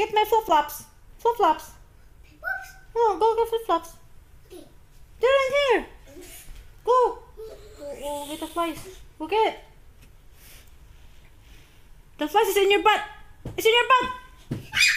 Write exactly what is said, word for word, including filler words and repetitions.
Get my flip flops. Flip flops. Oh, go get flip flops. Okay. They're in here. Go. Oh, get the flies. Go get it. The flies is in your butt. It's in your butt.